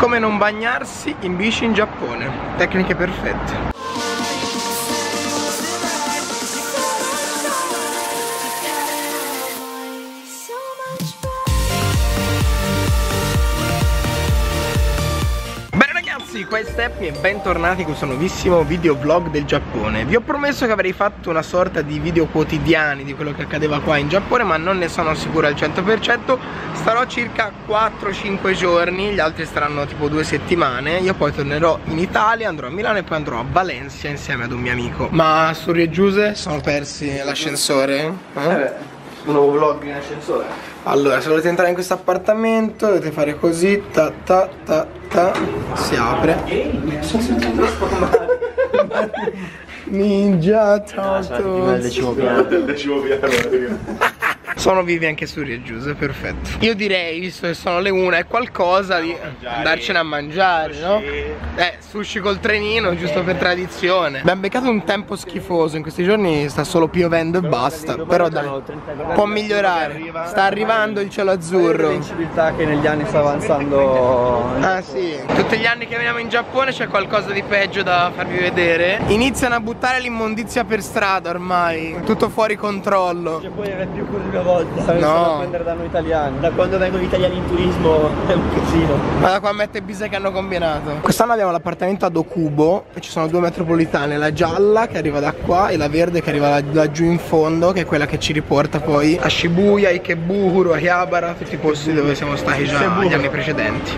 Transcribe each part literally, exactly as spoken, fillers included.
come non bagnarsi in bici in Giappone. Tecniche perfette. Qua è Steppi e bentornati in questo nuovissimo video vlog del Giappone. Vi ho promesso che avrei fatto una sorta di video quotidiani di quello che accadeva qua in Giappone, ma non ne sono sicuro al cento per cento. Starò circa quattro cinque giorni, gli altri staranno tipo due settimane. Io poi tornerò in Italia, andrò a Milano e poi andrò a Valencia insieme ad un mio amico. Ma Suri e Giuse sono persi l'ascensore? Eh? Eh, un nuovo vlog in ascensore. Allora, se volete entrare in questo appartamento dovete fare così, ta ta ta ta, si apre. Ninja, ciao a tutti. Sono vivi anche Suri e Giuse, perfetto. Io direi, visto che sono le una, è qualcosa di andarcene a mangiare, no? Eh, sushi col trenino, giusto per tradizione. Abbiamo beccato un tempo schifoso, in questi giorni sta solo piovendo e basta. Però dai, può migliorare. Sta arrivando il cielo azzurro. L'inciviltà che negli anni sta avanzando. Ah sì, tutti gli anni che veniamo in Giappone c'è qualcosa di peggio da farvi vedere. Iniziano a buttare l'immondizia per strada ormai, tutto fuori controllo. Il Giappone non è più così una volta, stanno no. a prendere da noi italiani. Da quando vengono gli italiani in turismo è un casino. Guarda qua mette bise che hanno combinato. Quest'anno abbiamo l'appartamento ad Okubo e ci sono due metropolitane, la gialla che arriva da qua e la verde che arriva laggiù in fondo, che è quella che ci riporta poi a Shibuya, Ikebukuro, Akihabara, tutti i posti dove siamo stati già negli anni precedenti.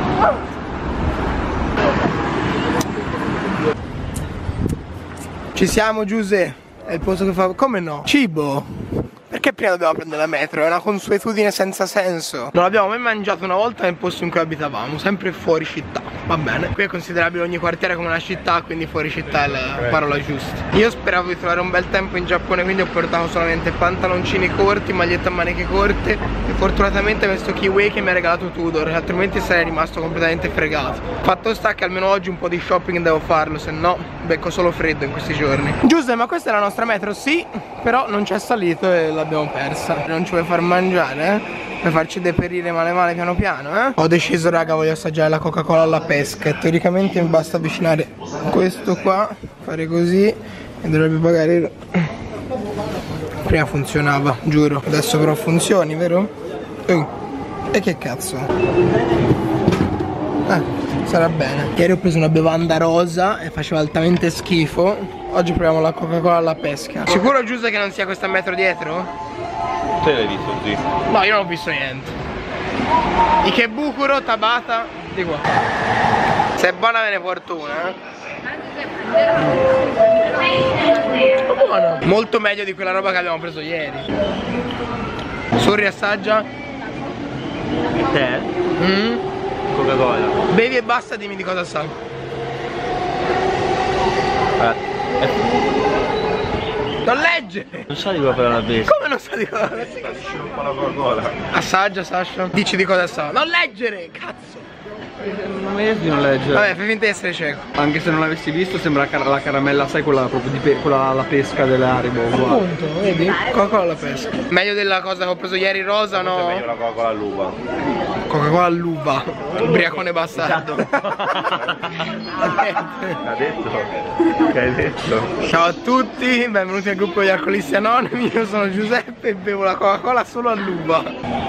Ci siamo, Giuse? È il posto che fa... Come no? Cibo! Perché prima dobbiamo prendere la metro? È una consuetudine senza senso. Non l'abbiamo mai mangiato una volta nel posto in cui abitavamo, sempre fuori città. Va bene. Qui è considerabile ogni quartiere come una città, quindi fuori città è la parola giusta. Io speravo di trovare un bel tempo in Giappone, quindi ho portato solamente pantaloncini corti, maglietta a maniche corte e fortunatamente questo kiwi che mi ha regalato Tudor, altrimenti sarei rimasto completamente fregato. Fatto sta che almeno oggi un po' di shopping devo farlo, se no becco solo freddo in questi giorni. Giusto, ma questa è la nostra metro? Sì, però non c'è salito e l'abbiamo persa. Non ci vuoi far mangiare, eh? Per farci deperire male male piano piano, eh? Ho deciso, raga, voglio assaggiare la Coca-Cola alla pesca e teoricamente mi basta avvicinare questo qua, fare così e dovrebbe pagare. Prima funzionava, giuro. Adesso però funzioni, vero? Uh. E che cazzo? Eh, sarà bene. Ieri ho preso una bevanda rosa e faceva altamente schifo. Oggi proviamo la Coca-Cola alla pesca. Sicuro, Giuse, che non sia questa metro dietro? Te l'hai visto, sì? No, io non ho visto niente. Ikebukuro, Tabata, di qua. Se è buona ve ne porto una, eh? È buona. Molto meglio di quella roba che abbiamo preso ieri. Sorri, assaggia. Te? Mm? Coca-Cola. Bevi e basta, dimmi di cosa sa. Eh. Non legge! Non sa di cosa fare una pesca. Come non sa di cosa? Un po' la Coca-Cola. Assaggia, Sasha. Dici di cosa sa. Non leggere, cazzo! Non mi riesci a non leggere. Vabbè, fai finta di essere cieco. Anche se non l'avessi visto sembra car la caramella, sai, quella proprio di pe quella alla pesca delle Haribo. Appunto, vedi? Coca-Cola alla pesca. Meglio della cosa che ho preso ieri rosa, no? Meglio la Coca-Cola all'uva. Coca-Cola all'uva. Ubriacone bastardo. Ha detto? Che hai detto? Ciao a tutti, benvenuti al gruppo degli alcolisti anonimi. Io sono Giuseppe e bevo la Coca-Cola solo all'uva.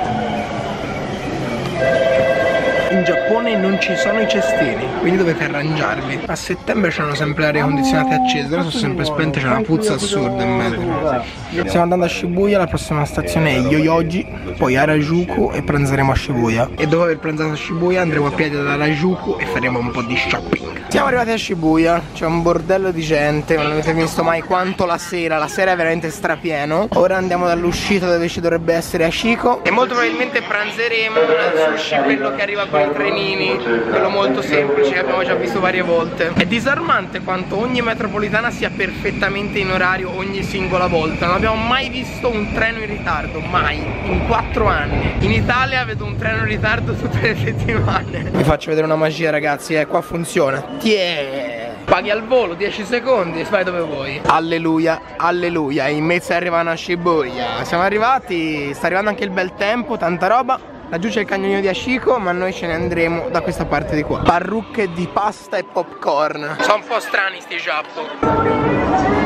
In Giappone non ci sono i cestini, quindi dovete arrangiarvi. A settembre c'hanno sempre l'aria condizionata accesa, ora sono sempre spente, c'è una puzza assurda in mezzo. Stiamo andando a Shibuya, la prossima stazione è Yoyogi, poi Harajuku e pranzeremo a Shibuya. E dopo aver pranzato a Shibuya andremo a piedi ad Harajuku e faremo un po' di shopping. Siamo arrivati a Shibuya, c'è un bordello di gente, non avete visto mai quanto la sera, la sera è veramente strapieno. Ora andiamo dall'uscita dove ci dovrebbe essere Ashiko e molto probabilmente pranzeremo al sushi, quello che arriva con i trenini, quello molto semplice che abbiamo già visto varie volte. È disarmante quanto ogni metropolitana sia perfettamente in orario ogni singola volta. Non abbiamo mai visto un treno in ritardo, mai, in quattro anni. In Italia vedo un treno in ritardo tutte le settimane. Vi faccio vedere una magia, ragazzi, eh, qua funziona. Tiè, paghi al volo dieci secondi e vai dove vuoi. Alleluia, alleluia. I mezzi arrivano a Shibuya. Siamo arrivati, sta arrivando anche il bel tempo, tanta roba. Laggiù c'è il cagnolino di Ashiko, ma noi ce ne andremo da questa parte di qua. Parrucche di pasta e popcorn. Sono un po' strani sti giappo.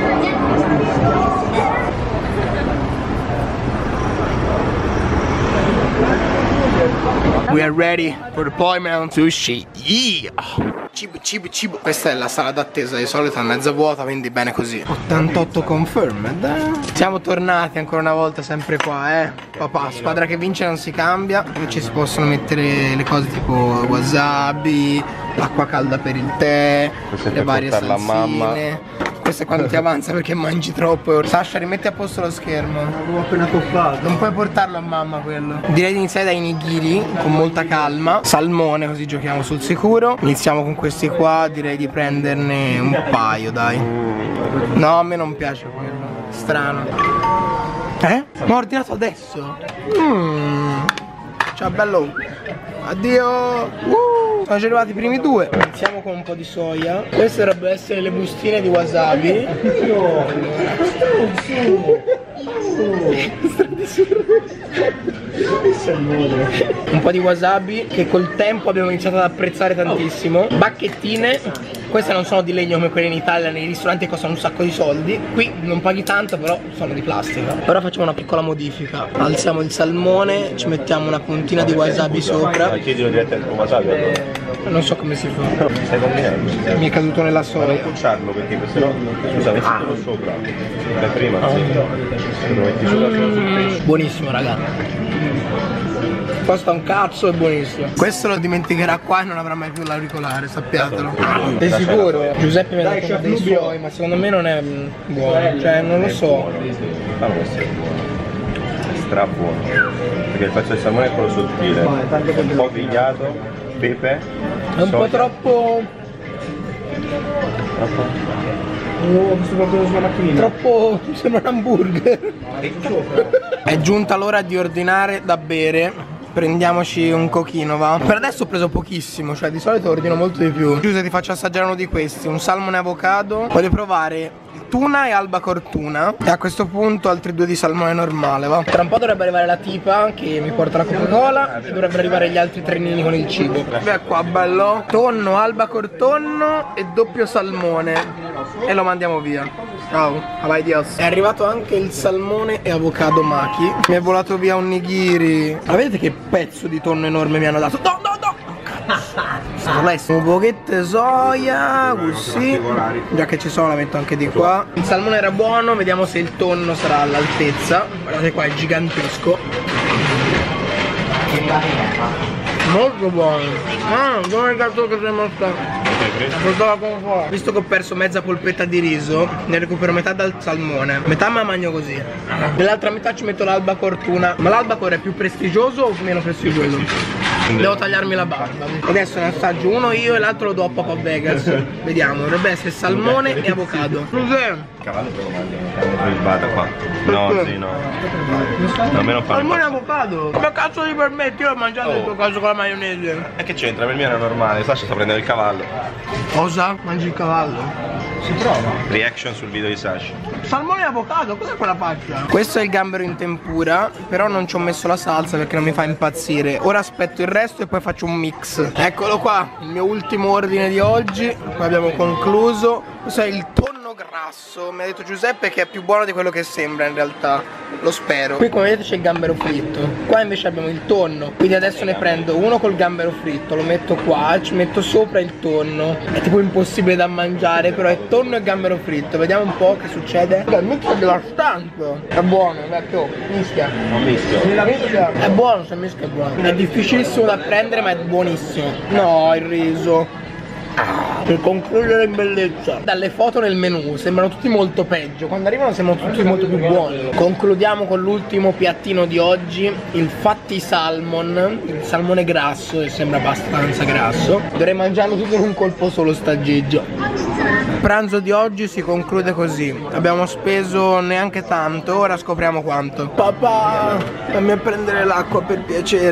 We are ready for deployment sushi. Yeah. Cibo, cibo, cibo. Questa è la sala d'attesa, di solito è mezza vuota, quindi bene così. ottantotto confirmed. Siamo tornati ancora una volta sempre qua, eh. Papà, squadra che vince non si cambia. Qui ci si possono mettere le cose tipo wasabi, l'acqua calda per il tè, le varie salsine. Questo è quando ti avanza perché mangi troppo. Sasha, rimetti a posto lo schermo. L'avevo appena toppato. Non puoi portarlo a mamma quello. Direi di iniziare dai nigiri con molta calma. Salmone, così giochiamo sul sicuro. Iniziamo con questi qua, direi di prenderne un paio, dai. No, a me non piace quello. Strano. Eh? Ma ho ordinato adesso. Mmm. Ciao bello. Addio. Uh, sono già arrivati i primi due. Iniziamo con un po' di soia. Queste dovrebbero essere le bustine di wasabi. Un po' di wasabi che col tempo abbiamo iniziato ad apprezzare tantissimo. Bacchettine. Queste non sono di legno come quelle in Italia, nei ristoranti costano un sacco di soldi. Qui non paghi tanto, però sono di plastica. Ora facciamo una piccola modifica. Alziamo il salmone, ci mettiamo una puntina di wasabi sopra. Chiedilo direttamente con wasabi allora. Non so come si fa. Stai combinando. Mi è caduto nella Ma non soia. cucciarlo perché sennò scusa, mettilo sopra. Dai prima, sì. Lo metti sopra Mm, buonissimo raga. Costa un cazzo, è buonissimo. Questo lo dimenticherà qua e non avrà mai più l'auricolare, sappiatelo. Sei sicuro? Giuseppe mi ha dato uno dei suoi, ma secondo me non è mm, buono. Cioè non lo so. Ma non è buono. È stra buono. Perché il pezzo di salmone è quello sottile. Un po' grigliato, pepe. È un po' troppo. Oh, questo proprio sulla macchinina. Troppo. Sembra un hamburger. È giunta l'ora di ordinare da bere. Prendiamoci un cochino, va? Per adesso ho preso pochissimo, cioè di solito ordino molto di più. Giuseppe, ti faccio assaggiare uno di questi, un salmone avocado. Voglio provare tuna e albacore tuna. E a questo punto altri due di salmone normale, va? Tra un po' dovrebbe arrivare la tipa che mi porta la Coca-Cola e dovrebbero arrivare gli altri trenini con il cibo. Beh qua, bello. Tonno, albacore tonno e doppio salmone. E lo mandiamo via. Ciao, vai Dios. È arrivato anche il salmone e avocado maki. Mi è volato via un nigiri. Ma vedete che pezzo di tonno enorme mi hanno dato? No, no, no! Un pochetto di soia, così. Già che ci sono la metto anche di qua. Il salmone era buono, vediamo se il tonno sarà all'altezza. Guardate qua, è gigantesco. Molto buono. Ah, dove cazzo che sei morto? Visto che ho perso mezza polpetta di riso, ne recupero metà dal salmone, metà me la mangio così. Nell'altra metà ci metto l'albacore tuna. Ma l'albacore è più prestigioso o meno prestigioso? Devo tagliarmi la barba. Adesso ne assaggio uno io e l'altro lo do a Papa Vegas. Vediamo, dovrebbe essere salmone e avocado. Cos'è? Cavallo te lo mangi, non ribata qua. No, sì, no. A me non fa. Salmone e avocado. Come cazzo ti permetti? Io l'ho mangiato in questo caso con la maionese. E che c'entra? Per me era normale, Sasha sta prendendo il cavallo. Cosa? Mangi il cavallo? Si prova. Reaction sul video di Sasha. Salmone e avocado, cos'è quella faccia? Questo è il gambero in tempura, però non ci ho messo la salsa perché non mi fa impazzire. Ora aspetto il resto e poi faccio un mix. Eccolo qua, il mio ultimo ordine di oggi. Poi abbiamo concluso. Questo è il tonno grasso. Mi ha detto Giuseppe che è più buono di quello che sembra in realtà. Lo spero. Qui come vedete c'è il gambero fritto. Qua invece abbiamo il tonno. Quindi adesso ne prendo uno col gambero fritto. Lo metto qua, ci metto sopra il tonno. È tipo impossibile da mangiare, però è tonno e gambero fritto. Vediamo un po' che succede. Il mix è devastante. È buono, vecchio. Mischia. Non mischio. Mischia. È buono, se mischia è buono. È difficilissimo da prendere ma è buonissimo. No, il riso. Per concludere in bellezza. Dalle foto nel menù sembrano tutti molto peggio. Quando arrivano sembrano tutti molto più buoni. Concludiamo con l'ultimo piattino di oggi, il fatti salmon. Il salmone grasso, che sembra abbastanza grasso. Dovrei mangiarlo tutto in un colpo solo staggeggio. Il pranzo di oggi si conclude così. Abbiamo speso neanche tanto. Ora scopriamo quanto. Papà, fammi a prendere l'acqua per piacere.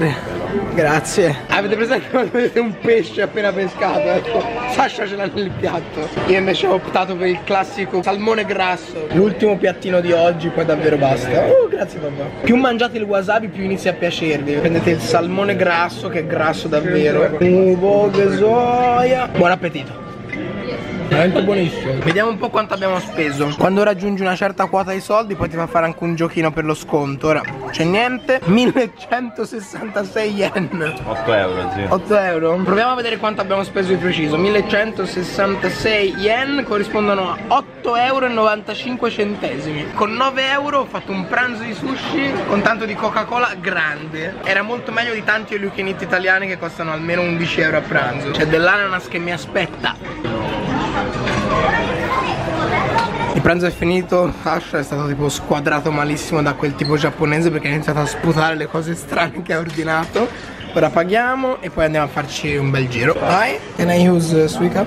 Grazie. Avete presente quando vedete un pesce appena pescato? Ecco, Sasha ce l'ha nel piatto. Io invece ho optato per il classico salmone grasso. L'ultimo piattino di oggi, poi davvero basta. Oh, grazie papà. Più mangiate il wasabi, più inizia a piacervi. Prendete il salmone grasso, che è grasso davvero. Uvo, soia. Buon appetito. Veramente buonissimo. Vediamo un po' quanto abbiamo speso. Quando raggiungi una certa quota di soldi poi ti fa fare anche un giochino per lo sconto. Ora c'è niente. millecentosessantasei yen. otto euro, zio. otto euro. Proviamo a vedere quanto abbiamo speso di preciso. millecentosessantasei yen corrispondono a otto euro e novantacinque centesimi. Con nove euro ho fatto un pranzo di sushi con tanto di Coca-Cola grande. Era molto meglio di tanti all you can eat italiani che costano almeno undici euro a pranzo. C'è dell'ananas che mi aspetta. Il pranzo è finito, Sasha è stato tipo squadrato malissimo da quel tipo giapponese perché ha iniziato a sputare le cose strane che ha ordinato. Ora paghiamo e poi andiamo a farci un bel giro. Vai, can I use Suica?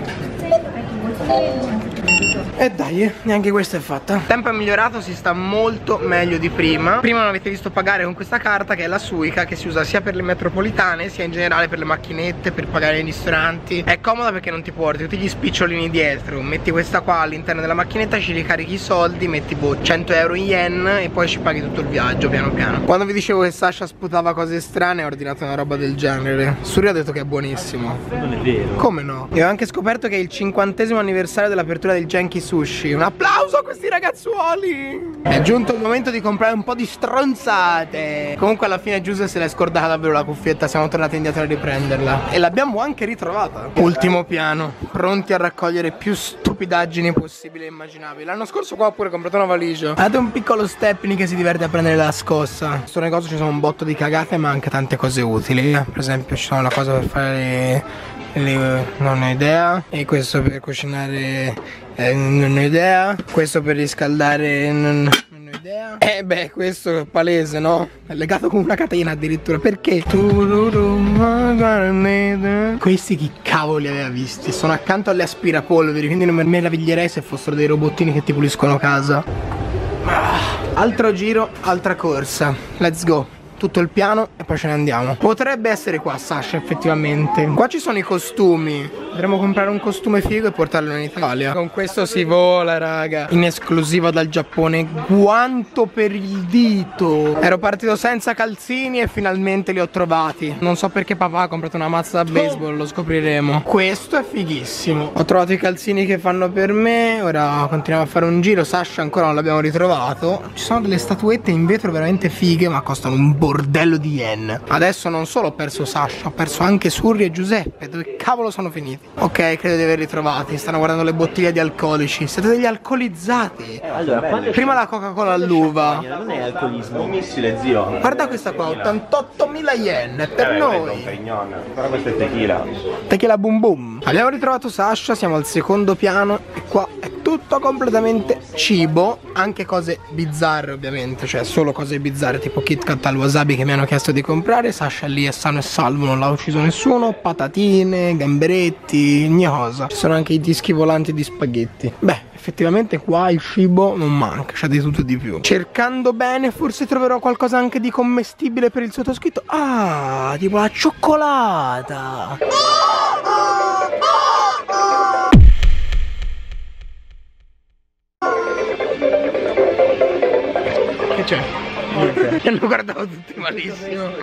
E dai, neanche questa è fatta. Il tempo è migliorato, si sta molto meglio di prima. Prima non avete visto pagare con questa carta che è la Suica, che si usa sia per le metropolitane sia in generale per le macchinette, per pagare nei ristoranti. È comoda perché non ti porti tutti gli spicciolini dietro. Metti questa qua all'interno della macchinetta, ci ricarichi i soldi, metti boh cento euro in yen e poi ci paghi tutto il viaggio piano piano. Quando vi dicevo che Sasha sputava cose strane ho ordinato una roba del genere. Suri ha detto che è buonissimo. Non è vero. Come no? E ho anche scoperto che è il cinquantesimo anniversario dell'apertura del Genki Sushi. Un applauso a questi ragazzuoli! È giunto il momento di comprare un po' di stronzate. Comunque alla fine Giuse se l'è scordata davvero la cuffietta. Siamo tornati indietro a riprenderla e l'abbiamo anche ritrovata. Ultimo piano, pronti a raccogliere più stupidaggini possibili e immaginabili. L'anno scorso qua ho pure comprato una valigia. Guardate un piccolo Stepney che si diverte a prendere la scossa. In questo negozio ci sono un botto di cagate ma anche tante cose utili. Per esempio ci sono la cosa per fare le... Le, non ho idea. E questo per cucinare, eh, non ho idea. Questo per riscaldare, non, non ho idea. Eh beh, questo è palese, no? È legato con una catena addirittura. Perché? Questi chi cavolo li aveva visti? Sono accanto alle aspirapolveri, quindi non mi meraviglierei se fossero dei robottini che ti puliscono casa. Ah, altro giro, altra corsa. Let's go. Tutto il piano e poi ce ne andiamo. Potrebbe essere qua Sasha effettivamente. Qua ci sono i costumi. Dovremmo comprare un costume figo e portarlo in Italia. Con questo si vola raga. In esclusiva dal Giappone. Guanto per il dito. Ero partito senza calzini e finalmente li ho trovati. Non so perché papà ha comprato una mazza da baseball. Lo scopriremo. Questo è fighissimo. Ho trovato i calzini che fanno per me. Ora continuiamo a fare un giro. Sasha ancora non l'abbiamo ritrovato. Ci sono delle statuette in vetro veramente fighe ma costano un bordello di yen. Adesso non solo ho perso Sasha, ho perso anche Surri e Giuseppe. Dove cavolo sono finiti? Ok, credo di averli trovati. Stanno guardando le bottiglie di alcolici. Siete degli alcolizzati. Eh, allora, prima la Coca-Cola all'uva. Non è alcolismo. Un missile, zio. Guarda questa qua, ottantottomila yen. È per Eh, noi. però questo è tequila. Tequila boom boom. Abbiamo ritrovato Sasha, siamo al secondo piano e qua è tutto completamente cibo, anche cose bizzarre ovviamente, cioè solo cose bizzarre tipo Kit Kat al wasabi che mi hanno chiesto di comprare. Sasha lì è sano e salvo, non l'ha ucciso nessuno. Patatine, gamberetti, ogni cosa. Ci sono anche i dischi volanti di spaghetti. Beh, effettivamente qua il cibo non manca, c'è di tutto e di più. Cercando bene forse troverò qualcosa anche di commestibile per il sottoscritto. Ah, tipo la cioccolata. Che c'è? Niente. Mi hanno guardato tutti malissimo.